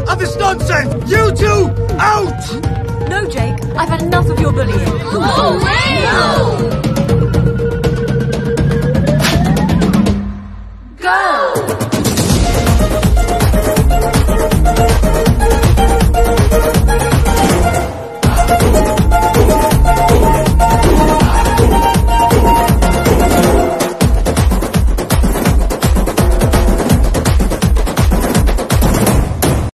of this nonsense! You two, out! No, Jake, I've had enough of your bullying. Oh, wait! No!